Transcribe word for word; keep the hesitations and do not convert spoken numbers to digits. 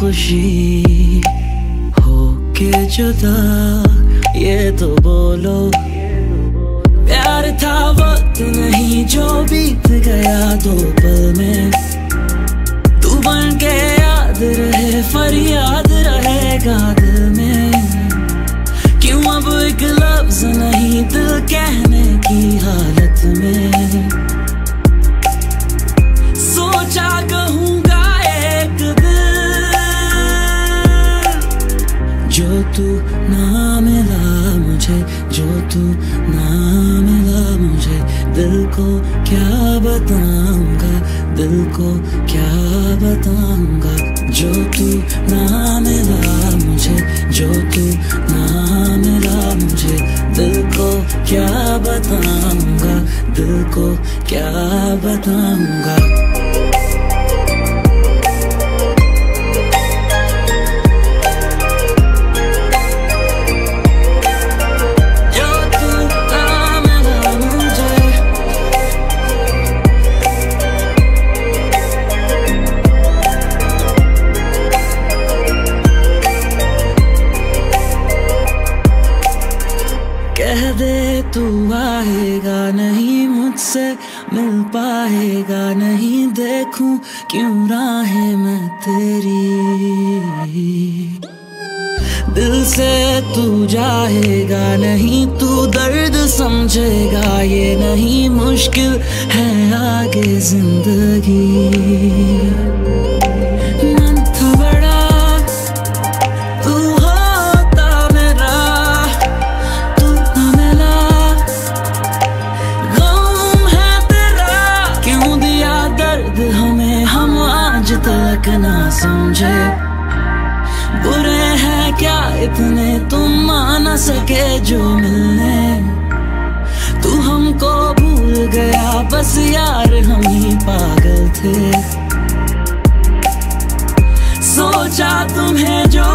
खामोशी होके जुदा, ये तो बोलो प्यार था वक्त नहीं जो बीत गया दो पल में। तू बन के याद रहे फरियाद रहेगा दिल में। क्यों अब एक लफ्ज नहीं दिल कहने की हालत में। सोचा कहूँगा एक दिल, जो तू ना मिला मुझे, जो तू ना मिला मुझे। दिल को क्या बताऊंगा, दिल को क्या बताऊंगा। जो तू ना मिला मुझे, जो तू ना मिला मुझे। दिल को क्या बताऊंगा, दिल को क्या बताऊंगा। कह दे तू आएगा नहीं, मुझसे मिल पाएगा नहीं। देखूं क्यों राहें मैं तेरी, दिल से तू जाएगा नहीं। तू दर्द समझेगा ये नहीं, मुश्किल है आगे जिंदगी। हमें हम आज तक ना समझे, बुरे हैं क्या इतने तुम आ न सके जो मिलने। तू हमको भूल गया बस यार हम ही पागल थे। सोचा तुम्हें जो